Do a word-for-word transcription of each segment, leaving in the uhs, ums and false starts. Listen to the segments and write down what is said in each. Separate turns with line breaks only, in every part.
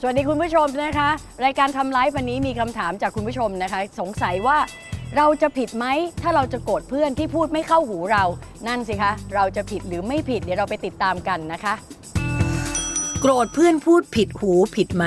สวัสดีคุณผู้ชมนะคะรายการทำไลฟ์วันนี้มีคำถามจากคุณผู้ชมนะคะสงสัยว่าเราจะผิดไหมถ้าเราจะโกรธเพื่อนที่พูดไม่เข้าหูเรานั่นสิคะเราจะผิดหรือไม่ผิดเดี๋ยวเราไปติดตามกันนะคะโกรธเพื่อนพูดผิดหูผิดไหม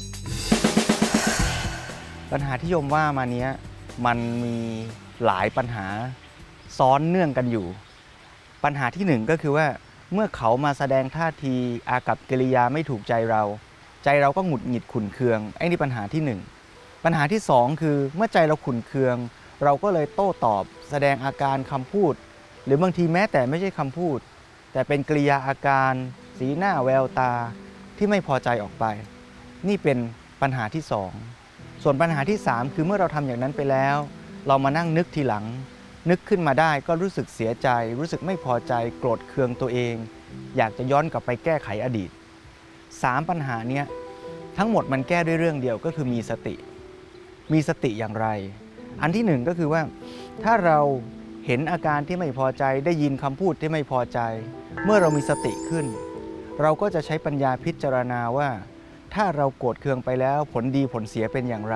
ปัญหาที่โยมว่ามาเนี้ยมันมีหลายปัญหาซ้อนเนื่องกันอยู่ปัญหาที่หนึ่งก็คือว่าเมื่อเขามาแสดงท่าทีอากัปกิริยาไม่ถูกใจเราใจเราก็หงุดหงิดขุ่นเคืองไอ้นี่ปัญหาที่หนึ่งปัญหาที่สองคือเมื่อใจเราขุ่นเคืองเราก็เลยโต้ตอบแสดงอาการคำพูดหรือบางทีแม้แต่ไม่ใช่คำพูดแต่เป็นกริยาอาการสีหน้าแววตาที่ไม่พอใจออกไปนี่เป็นปัญหาที่สองส่วนปัญหาที่สามคือเมื่อเราทำอย่างนั้นไปแล้วเรามานั่งนึกทีหลังนึกขึ้นมาได้ก็รู้สึกเสียใจรู้สึกไม่พอใจโกรธเคืองตัวเองอยากจะย้อนกลับไปแก้ไขอดีตสามปัญหาเนี้ยทั้งหมดมันแก้ด้วยเรื่องเดียวก็คือมีสติมีสติอย่างไรอันที่หนึ่งก็คือว่าถ้าเราเห็นอาการที่ไม่พอใจได้ยินคำพูดที่ไม่พอใจเมื่อเรามีสติขึ้นเราก็จะใช้ปัญญาพิจารณาว่าถ้าเราโกรธเคืองไปแล้วผลดีผลเสียเป็นอย่างไร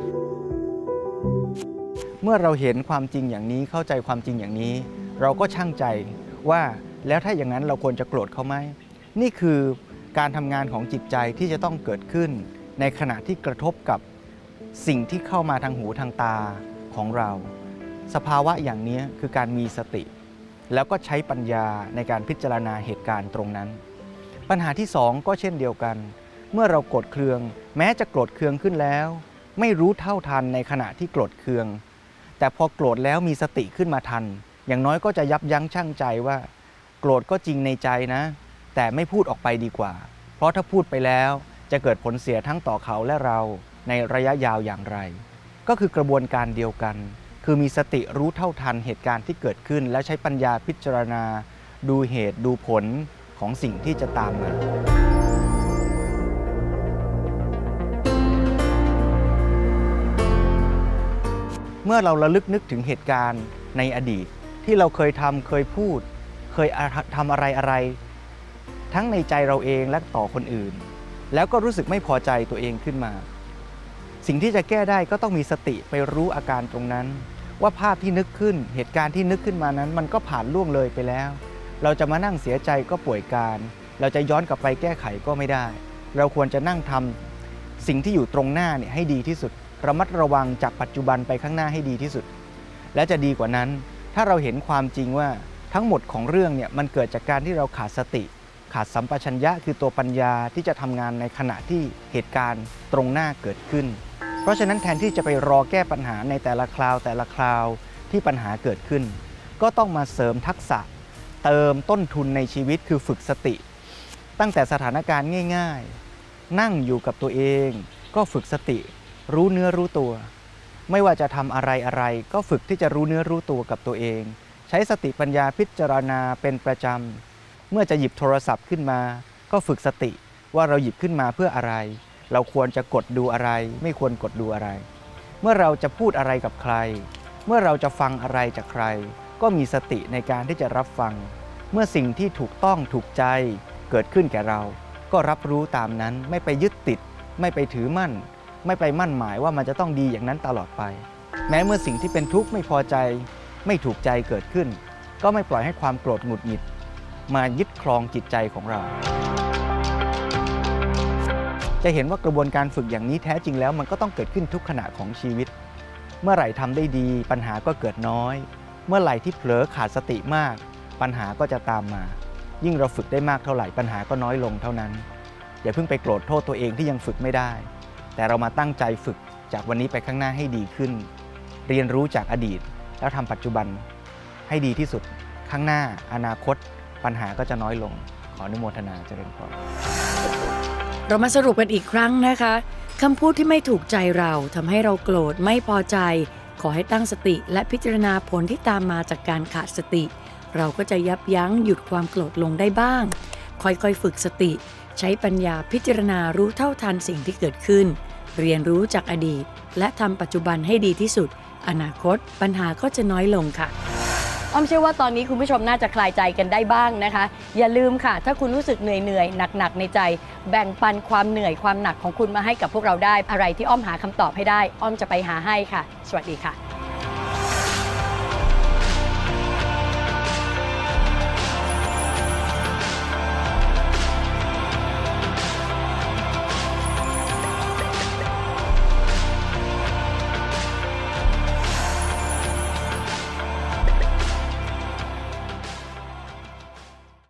เมื่อเราเห็นความจริงอย่างนี้เข้าใจความจริงอย่างนี้เราก็ชั่งใจว่าแล้วถ้าอย่างนั้นเราควรจะโกรธเขาไหมนี่คือการทำงานของจิตใจที่จะต้องเกิดขึ้นในขณะที่กระทบกับสิ่งที่เข้ามาทางหูทางตาของเราสภาวะอย่างนี้คือการมีสติแล้วก็ใช้ปัญญาในการพิจารณาเหตุการณ์ตรงนั้นปัญหาที่สองก็เช่นเดียวกันเมื่อเราโกรธเคืองแม้จะโกรธเคืองขึ้นแล้วไม่รู้เท่าทันในขณะที่โกรธเคืองแต่พอโกรธแล้วมีสติขึ้นมาทันอย่างน้อยก็จะยับยั้งชั่งใจว่าโกรธก็จริงในใจนะแต่ไม่พูดออกไปดีกว่าเพราะถ้าพูดไปแล้วจะเกิดผลเสียทั้งต่อเขาและเราในระยะยาวอย่างไรก็คือกระบวนการเดียวกันคือมีสติรู้เท่าทันเหตุการณ์ที่เกิดขึ้นและใช้ปัญญาพิจารณาดูเหตุดูผลของสิ่งที่จะตามมาเมื่อเราระลึกนึกถึงเหตุการณ์ในอดีตที่เราเคยทำเคยพูดเคยทำอะไรอะไรทั้งในใจเราเองและต่อคนอื่นแล้วก็รู้สึกไม่พอใจตัวเองขึ้นมาสิ่งที่จะแก้ได้ก็ต้องมีสติไปรู้อาการตรงนั้นว่าภาพที่นึกขึ้นเหตุการณ์ที่นึกขึ้นมานั้นมันก็ผ่านล่วงเลยไปแล้วเราจะมานั่งเสียใจก็ป่วยการเราจะย้อนกลับไปแก้ไขก็ไม่ได้เราควรจะนั่งทำสิ่งที่อยู่ตรงหน้าเนี่ยให้ดีที่สุดระมัดระวังจากปัจจุบันไปข้างหน้าให้ดีที่สุดและจะดีกว่านั้นถ้าเราเห็นความจริงว่าทั้งหมดของเรื่องเนี่ยมันเกิดจากการที่เราขาดสติขาดสัมปชัญญะคือตัวปัญญาที่จะทำงานในขณะที่เหตุการณ์ตรงหน้าเกิดขึ้นเพราะฉะนั้นแทนที่จะไปรอแก้ปัญหาในแต่ละคราวแต่ละคราวที่ปัญหาเกิดขึ้นก็ต้องมาเสริมทักษะเติมต้นทุนในชีวิตคือฝึกสติตั้งแต่สถานการณ์ง่ายๆนั่งอยู่กับตัวเองก็ฝึกสติรู้เนื้อรู้ตัวไม่ว่าจะทำอะไรอะไรก็ฝึกที่จะรู้เนื้อรู้ตัวกับตัวเองใช้สติปัญญาพิจารณาเป็นประจำเมื่อจะหยิบโทรศัพท์ขึ้นมาก็ฝึกสติว่าเราหยิบขึ้นมาเพื่ออะไรเราควรจะกดดูอะไรไม่ควรกดดูอะไรเมื่อเราจะพูดอะไรกับใครเมื่อเราจะฟังอะไรจากใครก็มีสติในการที่จะรับฟังเมื่อสิ่งที่ถูกต้องถูกใจเกิดขึ้นแก่เราก็รับรู้ตามนั้นไม่ไปยึดติดไม่ไปถือมั่นไม่ไปมั่นหมายว่ามันจะต้องดีอย่างนั้นตลอดไปแม้เมื่อสิ่งที่เป็นทุกข์ไม่พอใจไม่ถูกใจเกิดขึ้นก็ไม่ปล่อยให้ความโกรธหงุดหงิดมายึดครองจิตใจของเราจะเห็นว่ากระบวนการฝึกอย่างนี้แท้จริงแล้วมันก็ต้องเกิดขึ้นทุกขณะของชีวิตเมื่อไหร่ทำได้ดีปัญหาก็เกิดน้อยเมื่อไหร่ที่เผลอขาดสติมากปัญหาก็จะตามมายิ่งเราฝึกได้มากเท่าไหร่ปัญหาก็น้อยลงเท่านั้นอย่าเพิ่งไปโกรธโทษตัวเองที่ยังฝึกไม่ได้แต่เรามาตั้งใจฝึกจากวันนี้ไปข้างหน้าให้ดีขึ้นเรียนรู้จากอดีตแล้วทำปัจจุบันให้ดีที่สุดข้างหน้าอนาคตปัญหาก็จะน้อยลงขออนุโมทนาเจริญพร
เรามาสรุปกันอีกครั้งนะคะคำพูดที่ไม่ถูกใจเราทำให้เราโกรธไม่พอใจขอให้ตั้งสติและพิจารณาผลที่ตามมาจากการขาดสติเราก็จะยับยั้งหยุดความโกรธลงได้บ้างค่อยๆฝึกสติใช้ปัญญาพิจารณารู้เท่าทันสิ่งที่เกิดขึ้นเรียนรู้จากอดีตและทำปัจจุบันให้ดีที่สุดอนาคตปัญหาก็จะน้อยลงค่ะอ้อมเชื่อว่าตอนนี้คุณผู้ชมน่าจะคลายใจกันได้บ้างนะคะ อย่าลืมค่ะถ้าคุณรู้สึกเหนื่อยๆหนักๆในใจแบ่งปันความเหนื่อยความหนักของคุณมาให้กับพวกเราได้อะไรที่อ้อมหาคำตอบให้ได้อ้อมจะไปหาให้ค่ะสวัสดีค่ะ